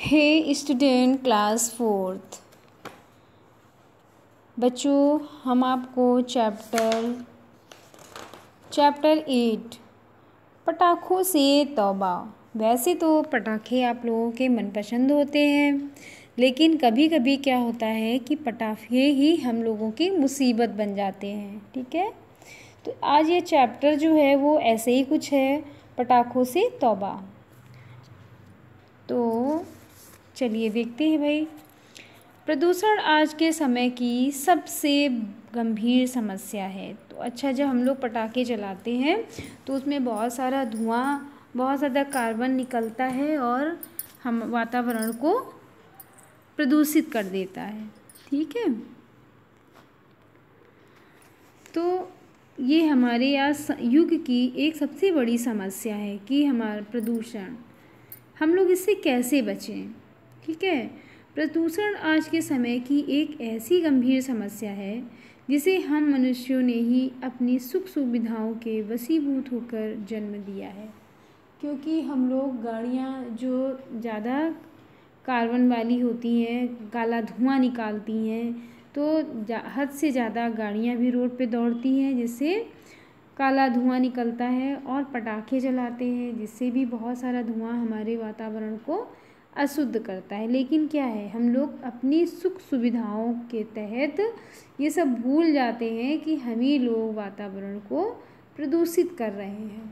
हे student class fourth. बच्चों, हम आपको चैप्टर 8 पटाखों से तौबा। वैसे तो पटाखे आप लोगों के मनपसंद होते हैं, लेकिन कभी कभी क्या होता है कि पटाखे ही हम लोगों की मुसीबत बन जाते हैं। ठीक है, तो आज ये चैप्टर जो है वो ऐसे ही कुछ है, पटाखों से तौबा। तो चलिए देखते हैं भाई। प्रदूषण आज के समय की सबसे गंभीर समस्या है। तो अच्छा, जब हम लोग पटाखे जलाते हैं तो उसमें बहुत सारा धुआं, बहुत ज़्यादा कार्बन निकलता है और हम वातावरण को प्रदूषित कर देता है। ठीक है, तो ये हमारे आज युग की एक सबसे बड़ी समस्या है कि हमारा प्रदूषण, हम लोग इससे कैसे बचें। ठीक है, प्रदूषण आज के समय की एक ऐसी गंभीर समस्या है जिसे हम मनुष्यों ने ही अपनी सुख सुविधाओं के वशीभूत होकर जन्म दिया है। क्योंकि हम लोग गाड़ियाँ जो ज़्यादा कार्बन वाली होती हैं, काला धुआं निकालती हैं, तो हद से ज़्यादा गाड़ियाँ भी रोड पे दौड़ती हैं जिससे काला धुआं निकलता है, और पटाखे जलाते हैं जिससे भी बहुत सारा धुआं हमारे वातावरण को अशुद्ध करता है। लेकिन क्या है, हम लोग अपनी सुख सुविधाओं के तहत ये सब भूल जाते हैं कि हम ही लोग वातावरण को प्रदूषित कर रहे हैं।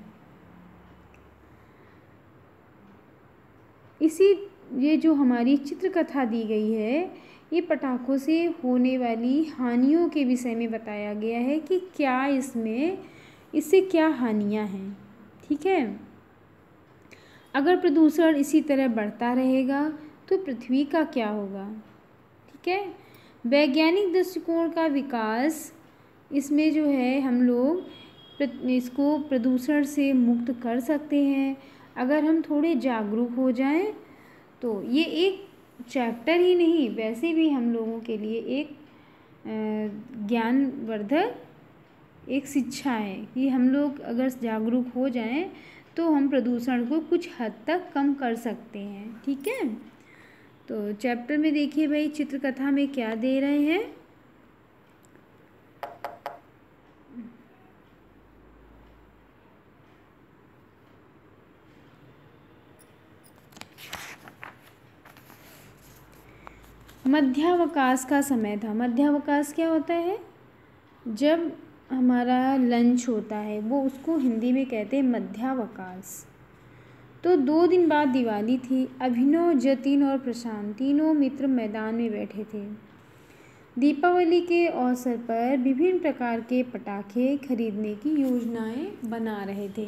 ये जो हमारी चित्रकथा दी गई है, ये पटाखों से होने वाली हानियों के विषय में बताया गया है कि क्या इससे क्या हानियां हैं। ठीक है, अगर प्रदूषण इसी तरह बढ़ता रहेगा तो पृथ्वी का क्या होगा। ठीक है, वैज्ञानिक दृष्टिकोण का विकास, इसमें जो है हम लोग इसको प्रदूषण से मुक्त कर सकते हैं अगर हम थोड़े जागरूक हो जाएं। तो ये एक चैप्टर ही नहीं, वैसे भी हम लोगों के लिए एक ज्ञानवर्धक एक शिक्षा है कि हम लोग अगर जागरूक हो जाएं तो हम प्रदूषण को कुछ हद तक कम कर सकते हैं। ठीक है, तो चैप्टर में देखिए भाई, चित्रकथा में क्या दे रहे हैं। मध्यावकाश का समय था। मध्यावकाश क्या होता है, जब हमारा लंच होता है, वो उसको हिंदी में कहते हैं मध्यावकाश। तो 2 दिन बाद दिवाली थी। अभिनव, जतिन और प्रशांत तीनों मित्र मैदान में बैठे थे। दीपावली के अवसर पर विभिन्न प्रकार के पटाखे खरीदने की योजनाएं बना रहे थे।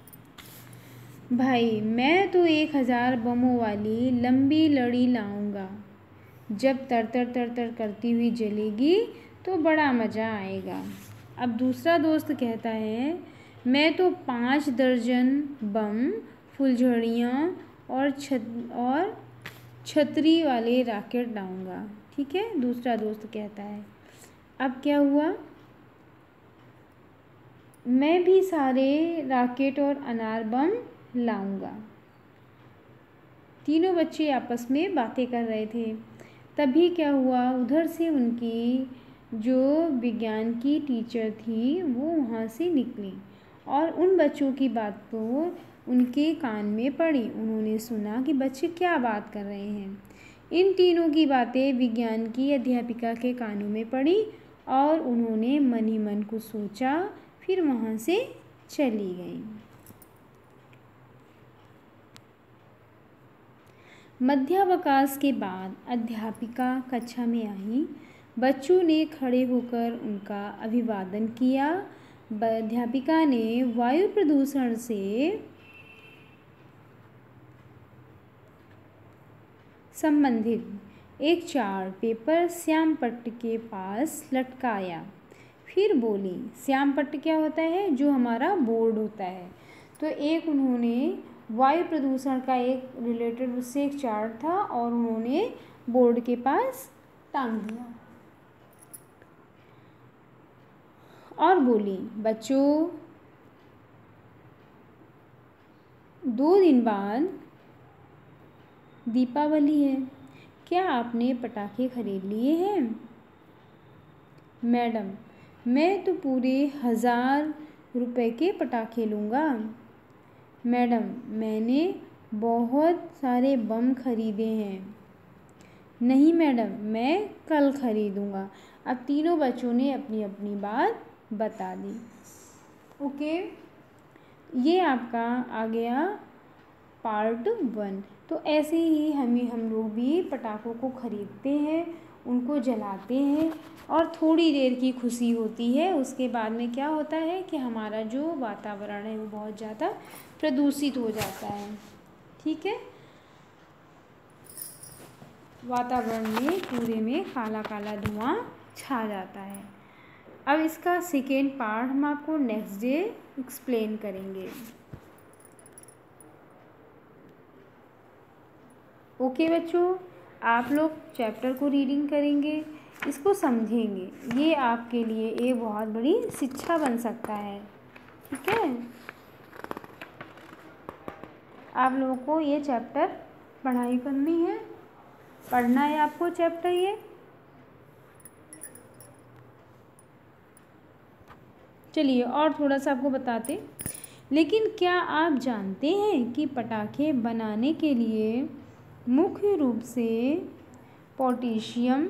भाई, मैं तो 1000 बमों वाली लंबी लड़ी लाऊंगा। जब तर तर तर तर करती हुई जलेगी तो बड़ा मज़ा आएगा। अब दूसरा दोस्त कहता है, मैं तो 5 दर्जन बम, फुलझड़ियाँ और छतरी वाले रॉकेट लाऊंगा। ठीक है, दूसरा दोस्त कहता है। अब क्या हुआ, मैं भी सारे रॉकेट और अनार बम लाऊंगा। तीनों बच्चे आपस में बातें कर रहे थे। तभी क्या हुआ, उधर से उनकी जो विज्ञान की टीचर थी वो वहाँ से निकली और उन बच्चों की बात तो उनके कान में पड़ी। उन्होंने सुना कि बच्चे क्या बात कर रहे हैं। इन तीनों की बातें विज्ञान की अध्यापिका के कानों में पड़ी और उन्होंने मन ही मन को सोचा, फिर वहाँ से चली गई। मध्यावकाश के बाद अध्यापिका कक्षा में आई। बच्चों ने खड़े होकर उनका अभिवादन किया। अध्यापिका ने वायु प्रदूषण से संबंधित एक चार्ट पेपर श्यामपट्ट के पास लटकाया। फिर बोली, श्यामपट्ट क्या होता है, जो हमारा बोर्ड होता है। तो एक उन्होंने वायु प्रदूषण का एक रिलेटेड उससे एक चार्ट था और उन्होंने बोर्ड के पास टांग दिया और बोली, बच्चों 2 दिन बाद दीपावली है। क्या आपने पटाखे खरीद लिए हैं? मैडम, मैं तो पूरे 1000 रुपए के पटाखे लूँगा। मैडम, मैंने बहुत सारे बम खरीदे हैं। नहीं मैडम, मैं कल खरीदूँगा। अब तीनों बच्चों ने अपनी अपनी बात बता दी। ओके, ये आपका आ गया पार्ट 1। तो ऐसे ही हम लोग भी पटाखों को खरीदते हैं, उनको जलाते हैं और थोड़ी देर की खुशी होती है। उसके बाद में क्या होता है कि हमारा जो वातावरण है वो बहुत ज़्यादा प्रदूषित हो जाता है। ठीक है, वातावरण में पूरे में काला काला धुआं छा जाता है। अब इसका सेकेंड पार्ट हम आपको नेक्स्ट डे एक्सप्लेन करेंगे। ओके बच्चों, आप लोग चैप्टर को रीडिंग करेंगे, इसको समझेंगे, ये आपके लिए एक बहुत बड़ी शिक्षा बन सकता है। ठीक है, आप लोगों को ये चैप्टर पढ़ाई करनी है, पढ़ना है आपको चैप्टर ये। चलिए और थोड़ा सा आपको बताते, लेकिन क्या आप जानते हैं कि पटाखे बनाने के लिए मुख्य रूप से पोटेशियम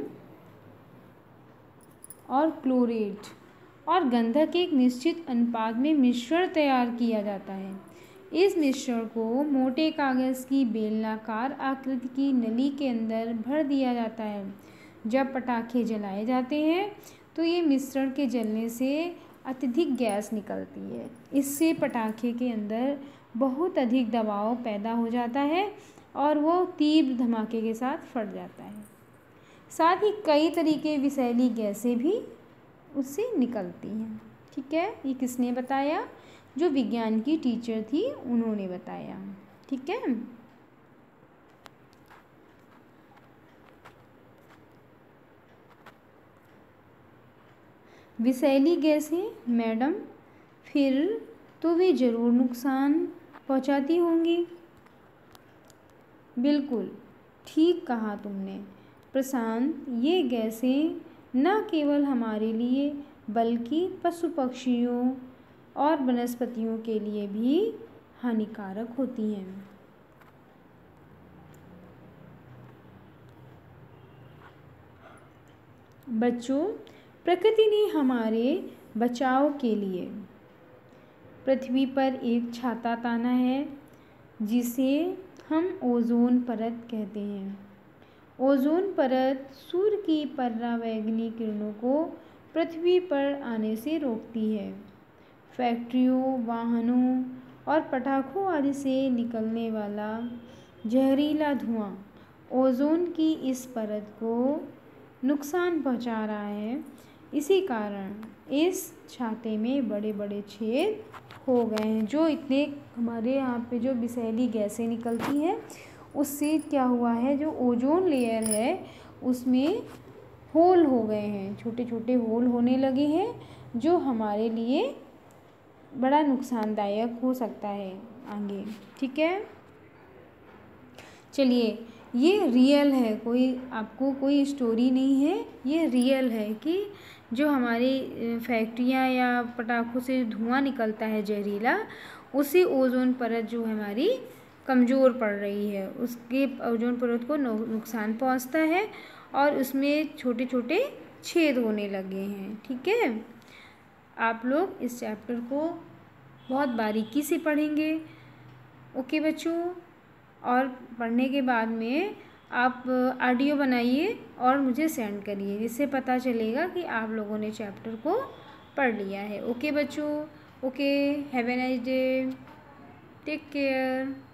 और क्लोरेट और गंधक के एक निश्चित अनुपात में मिश्रण तैयार किया जाता है। इस मिश्रण को मोटे कागज़ की बेलनाकार आकृति की नली के अंदर भर दिया जाता है। जब पटाखे जलाए जाते हैं तो ये मिश्रण के जलने से अत्यधिक गैस निकलती है। इससे पटाखे के अंदर बहुत अधिक दबाव पैदा हो जाता है और वो तीव्र धमाके के साथ फट जाता है। साथ ही कई तरीके विषैली गैसें भी उससे निकलती हैं। ठीक है, ये किसने बताया? जो विज्ञान की टीचर थी उन्होंने बताया। ठीक है, विषैली गैसें मैडम, फिर तो वे ज़रूर नुकसान पहुंचाती होंगी। बिल्कुल ठीक कहा तुमने प्रशांत, ये गैसें न केवल हमारे लिए बल्कि पशु पक्षियों और वनस्पतियों के लिए भी हानिकारक होती हैं। बच्चों, प्रकृति ने हमारे बचाव के लिए पृथ्वी पर एक छाता ताना है जिसे हम ओजोन परत कहते हैं। ओजोन परत सूर्य की परावैंगनी किरणों को पृथ्वी पर आने से रोकती है। फैक्ट्रियों, वाहनों और पटाखों आदि से निकलने वाला जहरीला धुआं ओजोन की इस परत को नुकसान पहुंचा रहा है। इसी कारण इस छाते में बड़े बड़े छेद हो गए हैं। जो इतने हमारे यहाँ पे जो विषैली गैसें निकलती हैं उससे क्या हुआ है, जो ओजोन लेयर है उसमें होल हो गए हैं, छोटे छोटे होल होने लगे हैं, जो हमारे लिए बड़ा नुकसानदायक हो सकता है आगे। ठीक है, चलिए ये रियल है, कोई आपको कोई स्टोरी नहीं है, ये रियल है कि जो हमारी फैक्ट्रियाँ या पटाखों से धुआं निकलता है जहरीला, उससे ओजोन परत जो हमारी कमज़ोर पड़ रही है, उसके ओजोन परत को नुकसान पहुंचता है और उसमें छोटे छोटे छेद होने लगे हैं। ठीक है, आप लोग इस चैप्टर को बहुत बारीकी से पढ़ेंगे। ओके बच्चों, और पढ़ने के बाद में आप ऑडियो बनाइए और मुझे सेंड करिए, जिससे पता चलेगा कि आप लोगों ने चैप्टर को पढ़ लिया है। ओके बच्चों, okay, have a nice day, take care.